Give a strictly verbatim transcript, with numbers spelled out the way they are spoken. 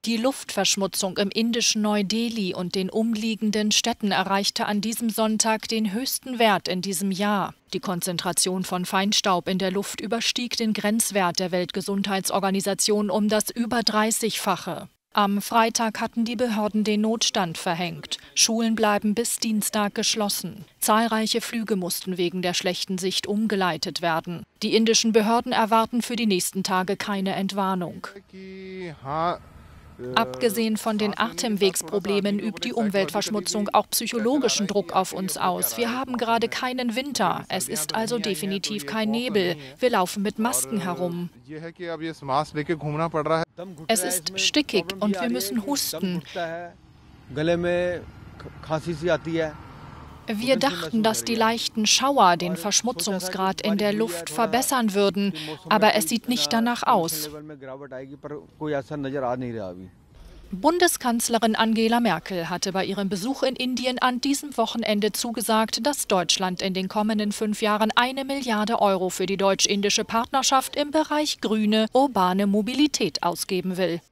Die Luftverschmutzung im indischen Neu-Delhi und den umliegenden Städten erreichte an diesem Sonntag den höchsten Wert in diesem Jahr. Die Konzentration von Feinstaub in der Luft überstieg den Grenzwert der Weltgesundheitsorganisation um das über dreißigfache. Am Freitag hatten die Behörden den Notstand verhängt. Schulen bleiben bis Dienstag geschlossen. Zahlreiche Flüge mussten wegen der schlechten Sicht umgeleitet werden. Die indischen Behörden erwarten für die nächsten Tage keine Entwarnung. Abgesehen von den Atemwegsproblemen übt die Umweltverschmutzung auch psychologischen Druck auf uns aus. Wir haben gerade keinen Winter. Es ist also definitiv kein Nebel. Wir laufen mit Masken herum. Es ist stickig und wir müssen husten. Wir dachten, dass die leichten Schauer den Verschmutzungsgrad in der Luft verbessern würden, aber es sieht nicht danach aus. Bundeskanzlerin Angela Merkel hatte bei ihrem Besuch in Indien an diesem Wochenende zugesagt, dass Deutschland in den kommenden fünf Jahren eine Milliarde Euro für die deutsch-indische Partnerschaft im Bereich grüne, urbane Mobilität ausgeben will.